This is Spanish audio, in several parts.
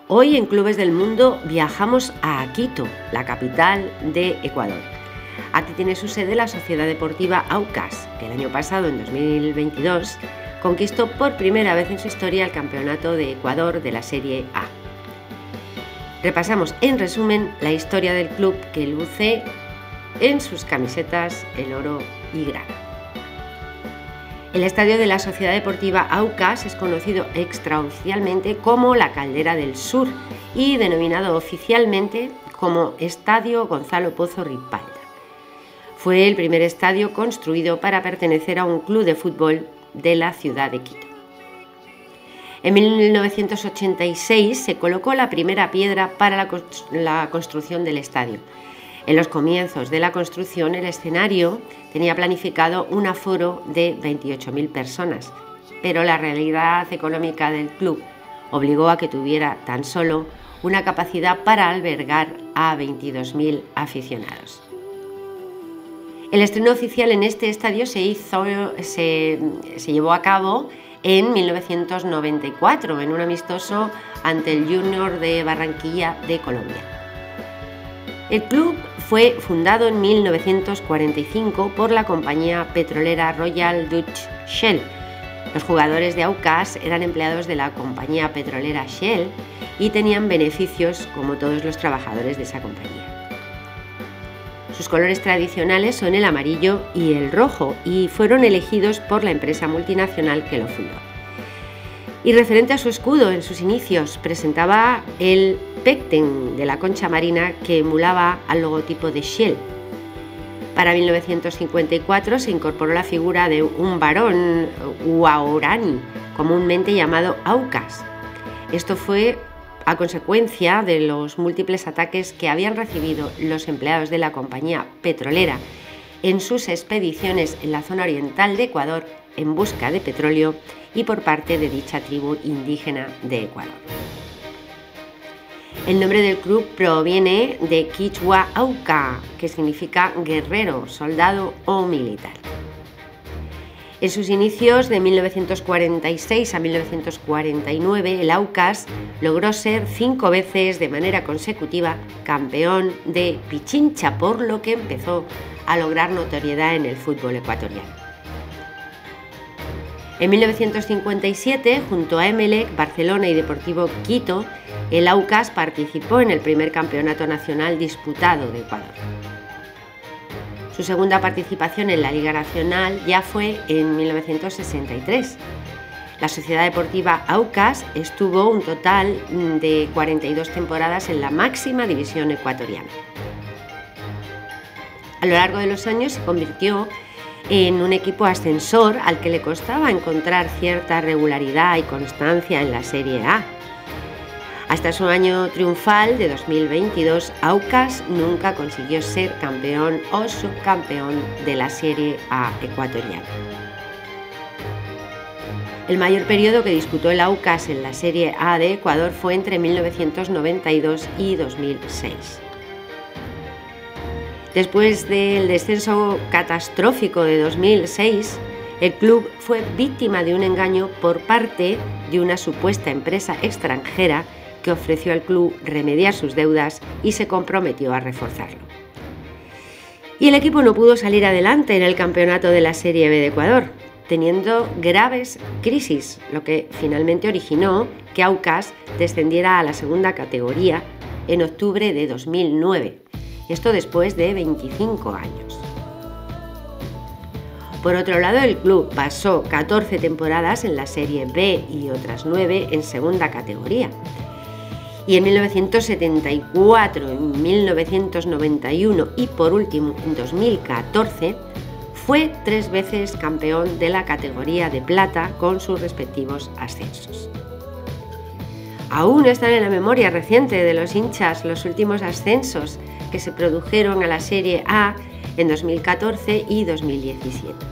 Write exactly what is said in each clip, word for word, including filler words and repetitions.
Hoy en Clubes del Mundo viajamos a Quito, la capital de Ecuador. Aquí tiene su sede la Sociedad Deportiva Aucas, que el año pasado, en dos mil veintidós, conquistó por primera vez en su historia el Campeonato de Ecuador de la Serie A. Repasamos en resumen la historia del club, que luce en sus camisetas el oro y grana. El estadio de la Sociedad Deportiva Aucas es conocido extraoficialmente como la Caldera del Sur y denominado oficialmente como Estadio Gonzalo Pozo Ripalda. Fue el primer estadio construido para pertenecer a un club de fútbol de la ciudad de Quito. En mil novecientos ochenta y seis se colocó la primera piedra para la, la construcción del estadio. En los comienzos de la construcción, el escenario tenía planificado un aforo de veintiocho mil personas, pero la realidad económica del club obligó a que tuviera tan solo una capacidad para albergar a veintidós mil aficionados. El estreno oficial en este estadio se, hizo, se, se llevó a cabo en mil novecientos noventa y cuatro, en un amistoso ante el Junior de Barranquilla de Colombia. El club fue fundado en mil novecientos cuarenta y cinco por la compañía petrolera Royal Dutch Shell. Los jugadores de Aucas eran empleados de la compañía petrolera Shell y tenían beneficios como todos los trabajadores de esa compañía. Sus colores tradicionales son el amarillo y el rojo y fueron elegidos por la empresa multinacional que lo fundó. Y referente a su escudo, en sus inicios presentaba el pécten de la concha marina que emulaba al logotipo de Shell. Para mil novecientos cincuenta y cuatro se incorporó la figura de un varón guaraní, comúnmente llamado Aucas. Esto fue a consecuencia de los múltiples ataques que habían recibido los empleados de la compañía petrolera en sus expediciones en la zona oriental de Ecuador en busca de petróleo y por parte de dicha tribu indígena de Ecuador. El nombre del club proviene de Quichua Auca, que significa guerrero, soldado o militar. En sus inicios, de mil novecientos cuarenta y seis a mil novecientos cuarenta y nueve, el Aucas logró ser cinco veces de manera consecutiva campeón de Pichincha, por lo que empezó a lograr notoriedad en el fútbol ecuatoriano. En mil novecientos cincuenta y siete, junto a Emelec, Barcelona y Deportivo Quito, el Aucas participó en el primer campeonato nacional disputado de Ecuador. Su segunda participación en la Liga Nacional ya fue en mil novecientos sesenta y tres. La Sociedad Deportiva Aucas estuvo un total de cuarenta y dos temporadas en la máxima división ecuatoriana. A lo largo de los años se convirtió en un equipo ascensor al que le costaba encontrar cierta regularidad y constancia en la Serie A. Hasta su año triunfal de dos mil veintidós, Aucas nunca consiguió ser campeón o subcampeón de la Serie A ecuatoriana. El mayor periodo que disputó el Aucas en la Serie A de Ecuador fue entre mil novecientos noventa y dos y dos mil seis. Después del descenso catastrófico de dos mil seis, el club fue víctima de un engaño por parte de una supuesta empresa extranjera que ofreció al club remediar sus deudas y se comprometió a reforzarlo. Y el equipo no pudo salir adelante en el campeonato de la Serie B de Ecuador, teniendo graves crisis, lo que finalmente originó que Aucas descendiera a la segunda categoría en octubre de dos mil nueve. Esto después de veinticinco años. Por otro lado, el club pasó catorce temporadas en la Serie B y otras nueve en segunda categoría. Y en mil novecientos setenta y cuatro, en mil novecientos noventa y uno y por último en dos mil catorce fue tres veces campeón de la categoría de plata con sus respectivos ascensos. Aún están en la memoria reciente de los hinchas los últimos ascensos que se produjeron a la Serie A en dos mil catorce y dos mil diecisiete.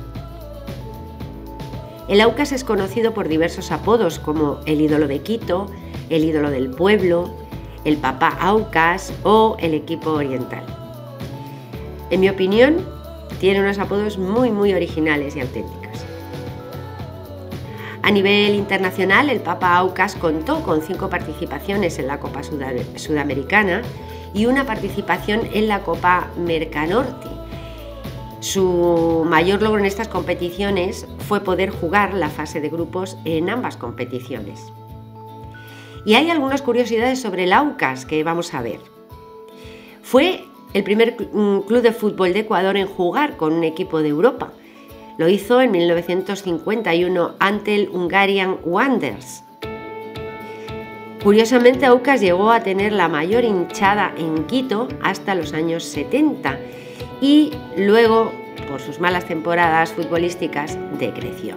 El Aucas es conocido por diversos apodos como el ídolo de Quito, el ídolo del pueblo, el papá Aucas o el equipo oriental. En mi opinión, tiene unos apodos muy muy originales y auténticos. A nivel internacional, el Papa Aucas contó con cinco participaciones en la Copa Sudamericana y una participación en la Copa Mercanorte. Su mayor logro en estas competiciones fue poder jugar la fase de grupos en ambas competiciones. Y hay algunas curiosidades sobre el Aucas que vamos a ver. Fue el primer club de fútbol de Ecuador en jugar con un equipo de Europa. Lo hizo en mil novecientos cincuenta y uno ante el Hungarian Wanderers. Curiosamente, Aucas llegó a tener la mayor hinchada en Quito hasta los años setenta y luego, por sus malas temporadas futbolísticas, decreció.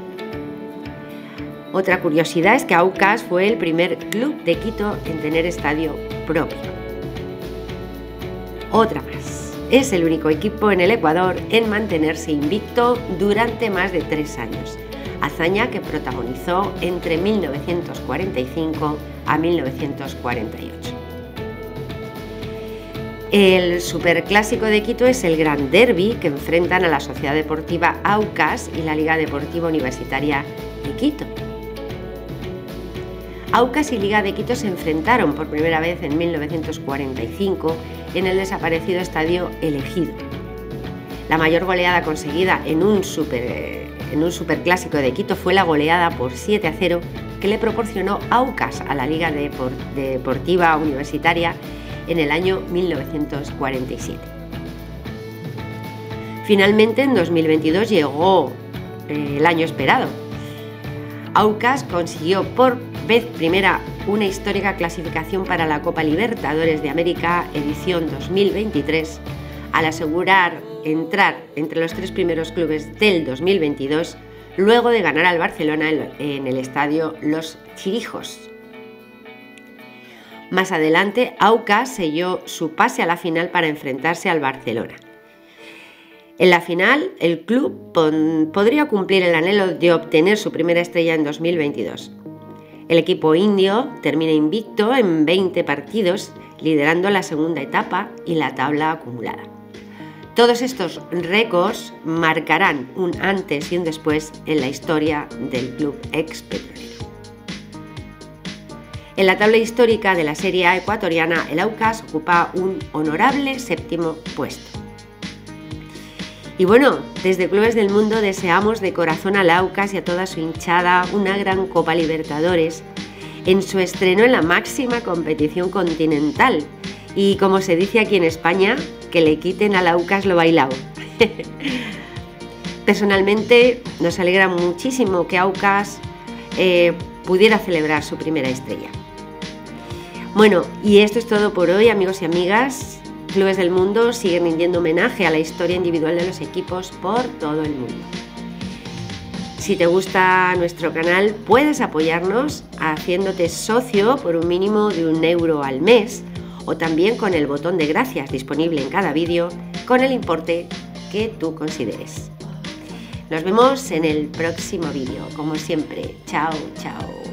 Otra curiosidad es que Aucas fue el primer club de Quito en tener estadio propio. Otra más. Es el único equipo en el Ecuador en mantenerse invicto durante más de tres años, hazaña que protagonizó entre mil novecientos cuarenta y cinco a mil novecientos cuarenta y ocho. El superclásico de Quito es el Gran Derby que enfrentan a la Sociedad Deportiva Aucas y la Liga Deportiva Universitaria de Quito. Aucas y Liga de Quito se enfrentaron por primera vez en mil novecientos cuarenta y cinco en el desaparecido Estadio El Ejido. La mayor goleada conseguida en un, super, en un superclásico de Quito fue la goleada por siete a cero que le proporcionó Aucas a la Liga Deportiva Universitaria en el año mil novecientos cuarenta y siete. Finalmente, en dos mil veintidós llegó eh, el año esperado. Aucas consiguió por vez primera una histórica clasificación para la Copa Libertadores de América edición dos mil veintitrés, al asegurar entrar entre los tres primeros clubes del dos mil veintidós, luego de ganar al Barcelona en el estadio Los Chirijos. Más adelante, Aucas selló su pase a la final para enfrentarse al Barcelona. En la final, el club podría cumplir el anhelo de obtener su primera estrella en dos mil veintidós. El equipo indio termina invicto en veinte partidos, liderando la segunda etapa y la tabla acumulada. Todos estos récords marcarán un antes y un después en la historia del club expetrolero. En la tabla histórica de la Serie A ecuatoriana, el Aucas ocupa un honorable séptimo puesto. Y bueno, desde Clubes del Mundo deseamos de corazón al Aucas y a toda su hinchada una gran Copa Libertadores en su estreno en la máxima competición continental. Y como se dice aquí en España, que le quiten al Aucas lo bailao. Personalmente nos alegra muchísimo que Aucas eh, pudiera celebrar su primera estrella. Bueno, y esto es todo por hoy, amigos y amigas. Clubes del Mundo siguen rindiendo homenaje a la historia individual de los equipos por todo el mundo. Si te gusta nuestro canal, puedes apoyarnos haciéndote socio por un mínimo de un euro al mes o también con el botón de gracias disponible en cada vídeo con el importe que tú consideres. Nos vemos en el próximo vídeo. Como siempre, chao, chao.